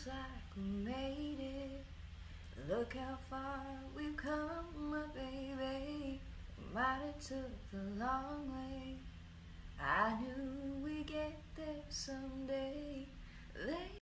looks like we made it. Look how far we've come, my baby. Might have took the long way. I knew